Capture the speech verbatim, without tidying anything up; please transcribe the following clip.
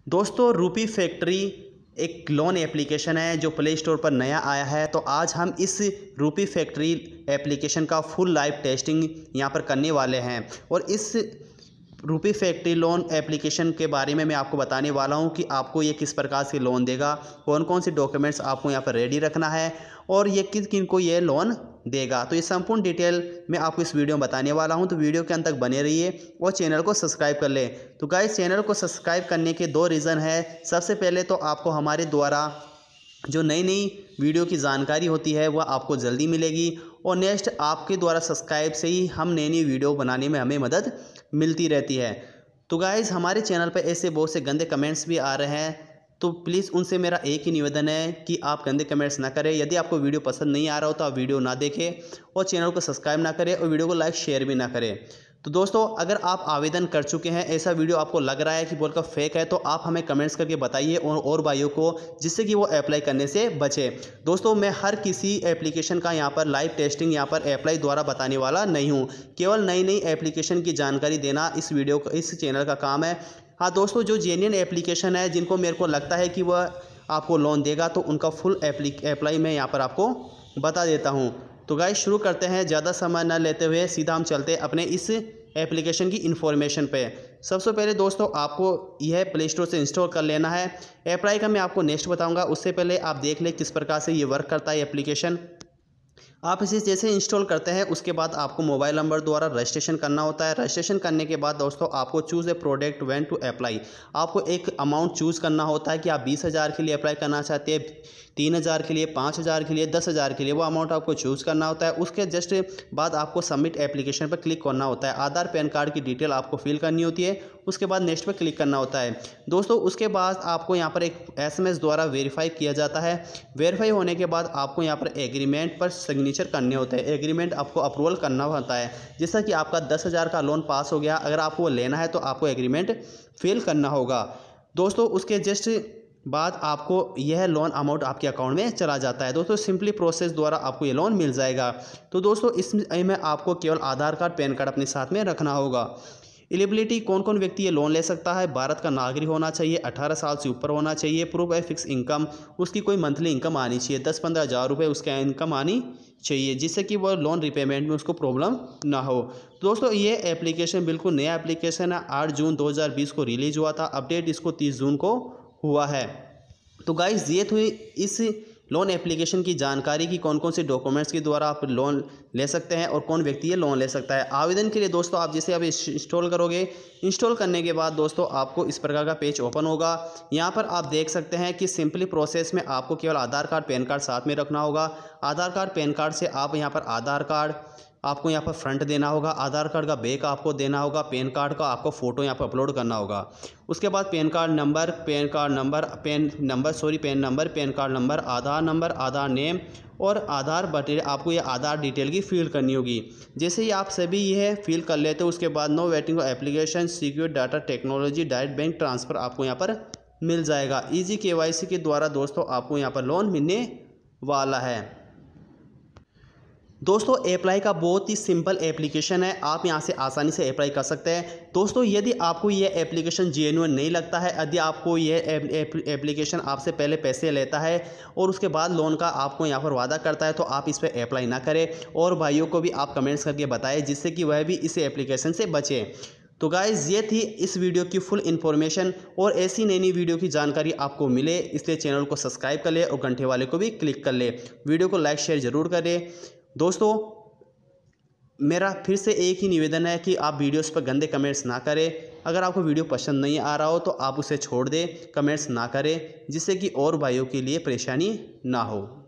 दोस्तों रूपी फैक्ट्री एक लोन एप्लीकेशन है जो प्ले स्टोर पर नया आया है। तो आज हम इस रूपी फैक्ट्री एप्लीकेशन का फुल लाइव टेस्टिंग यहाँ पर करने वाले हैं और इस रूपी फैक्ट्री लोन एप्लीकेशन के बारे में मैं आपको बताने वाला हूँ कि आपको ये किस प्रकार से लोन देगा, कौन कौन से डॉक्यूमेंट्स आपको यहाँ पर रेडी रखना है और ये किन किन को ये लोन देगा। तो ये संपूर्ण डिटेल मैं आपको इस वीडियो में बताने वाला हूं। तो वीडियो के अंत तक बने रहिए और चैनल को सब्सक्राइब कर ले। तो गाइस, चैनल को सब्सक्राइब करने के दो रीज़न है। सबसे पहले तो आपको हमारे द्वारा जो नई नई वीडियो की जानकारी होती है वह आपको जल्दी मिलेगी और नेक्स्ट आपके द्वारा सब्सक्राइब से ही हम नई नई वीडियो बनाने में हमें मदद मिलती रहती है। तो गाइस, हमारे चैनल पर ऐसे बहुत से गंदे कमेंट्स भी आ रहे हैं, तो प्लीज़ उनसे मेरा एक ही निवेदन है कि आप गंदे कमेंट्स ना करें। यदि आपको वीडियो पसंद नहीं आ रहा हो तो आप वीडियो ना देखें और चैनल को सब्सक्राइब ना करें और वीडियो को लाइक शेयर भी ना करें। तो दोस्तों, अगर आप आवेदन कर चुके हैं, ऐसा वीडियो आपको लग रहा है कि बोलकर फेक है, तो आप हमें कमेंट्स करके बताइए और, और भाइयों को, जिससे कि वो अप्लाई करने से बचे। दोस्तों, मैं हर किसी एप्लीकेशन का यहाँ पर लाइव टेस्टिंग यहाँ पर अप्लाई द्वारा बताने वाला नहीं हूँ। केवल नई नई एप्लीकेशन की जानकारी देना इस वीडियो इस चैनल का काम है। हाँ दोस्तों, जो जेन्युइन एप्लीकेशन है, जिनको मेरे को लगता है कि वह आपको लोन देगा, तो उनका फुल अप्लाई मैं यहाँ पर आपको बता देता हूँ। तो गाइस, शुरू करते हैं। ज़्यादा समय न लेते हुए सीधा हम चलते हैं अपने इस एप्लीकेशन की इन्फॉर्मेशन पे। सबसे पहले दोस्तों, आपको यह प्ले स्टोर से इंस्टॉल कर लेना है। अप्लाई का मैं आपको नेक्स्ट बताऊँगा, उससे पहले आप देख लें किस प्रकार से ये वर्क करता है एप्लीकेशन। आप इसे जैसे इंस्टॉल करते हैं उसके बाद आपको मोबाइल नंबर द्वारा रजिस्ट्रेशन करना होता है। रजिस्ट्रेशन करने के बाद दोस्तों आपको choose a product when to apply, आपको एक अमाउंट चूज़ करना होता है कि आप बीस हज़ार के लिए अप्लाई करना चाहते हैं, तीन हज़ार के लिए, पाँच हज़ार के लिए, दस हज़ार के लिए, वो अमाउंट आपको चूज़ करना होता है। उसके जस्ट बाद आपको सबमिट एप्लीकेशन पर क्लिक करना होता है। आधार पैन कार्ड की डिटेल आपको फिल करनी होती है, उसके बाद नेक्स्ट पर क्लिक करना होता है। दोस्तों, उसके बाद आपको यहाँ पर एक एसएमएस द्वारा वेरीफाई किया जाता है। वेरीफाई होने के बाद आपको यहाँ पर एग्रीमेंट पर सिग्नेचर करने होते हैं। एग्रीमेंट आपको अप्रूवल करना होता है। जैसा कि आपका दस हज़ार का लोन पास हो गया, अगर आपको वो लेना है तो आपको एग्रीमेंट फिल करना होगा। दोस्तों, उसके जस्ट बाद आपको यह लोन अमाउंट आपके अकाउंट में चला जाता है। दोस्तों, सिंपली प्रोसेस द्वारा आपको ये लोन मिल जाएगा। तो दोस्तों, इसमें आपको केवल आधार कार्ड, पैन कार्ड अपने साथ में रखना होगा। एलिजिबिलिटी, कौन कौन व्यक्ति ये लोन ले सकता है? भारत का नागरिक होना चाहिए, अठारह साल से ऊपर होना चाहिए, प्रूफ है फिक्स इनकम, उसकी कोई मंथली इनकम आनी चाहिए, दस पंद्रह हज़ार रुपये उसकी इनकम आनी चाहिए, जिससे कि वह लोन रिपेमेंट में उसको प्रॉब्लम ना हो। दोस्तों, ये एप्लीकेशन बिल्कुल नया एप्लीकेशन है। आठ जून दो हज़ार बीस को रिलीज हुआ था। अपडेट इसको तीस जून को हुआ है। तो गाइस, ये थी इस लोन एप्लीकेशन की जानकारी की कौन कौन से डॉक्यूमेंट्स के द्वारा आप लोन ले सकते हैं और कौन व्यक्ति ये लोन ले सकता है। आवेदन के लिए दोस्तों, आप जैसे अब इंस्टॉल करोगे, इंस्टॉल करने के बाद दोस्तों आपको इस प्रकार का पेज ओपन होगा। यहाँ पर आप देख सकते हैं कि सिंपली प्रोसेस में आपको केवल आधार कार्ड, पैन कार्ड साथ में रखना होगा। आधार कार्ड, पैन कार्ड से आप यहाँ पर आधार कार्ड आपको यहाँ पर फ्रंट देना होगा, आधार कार्ड का बैक आपको देना होगा, पैन कार्ड का आपको फ़ोटो यहाँ पर अपलोड करना होगा। उसके बाद PAN card number, PAN card number, PAN number sorry PAN number, PAN card number, Aadhaar number, Aadhaar name और आधार डिटेल, आपको ये आधार डिटेल की फिल करनी होगी। जैसे ही आप सभी यह फिल कर लेते हो, उसके बाद no waiting application, secure data technology, direct bank transfer आपको यहाँ पर मिल जाएगा। ईजी केवाईसी के द्वारा दोस्तों आपको यहाँ पर लोन मिलने वाला है। दोस्तों, अप्लाई का बहुत ही सिंपल एप्लीकेशन है। आप यहां से आसानी से अप्लाई कर सकते हैं। दोस्तों, यदि आपको ये एप्लीकेशन जेन्युइन नहीं लगता है, यदि आपको ये एप्लीकेशन आपसे पहले पैसे लेता है और उसके बाद लोन का आपको यहां पर वादा करता है, तो आप इस पर अप्लाई ना करें और भाइयों को भी आप कमेंट्स करके बताएं, जिससे कि वह भी इस एप्लीकेशन से बचे। तो गाइज़, ये थी इस वीडियो की फुल इन्फॉर्मेशन और ऐसी नई नई वीडियो की जानकारी आपको मिले, इसलिए चैनल को सब्सक्राइब कर ले और घंटे वाले को भी क्लिक कर ले। वीडियो को लाइक शेयर ज़रूर करें। दोस्तों, मेरा फिर से एक ही निवेदन है कि आप वीडियोस पर गंदे कमेंट्स ना करें। अगर आपको वीडियो पसंद नहीं आ रहा हो तो आप उसे छोड़ दें, कमेंट्स ना करें, जिससे कि और भाइयों के लिए परेशानी ना हो।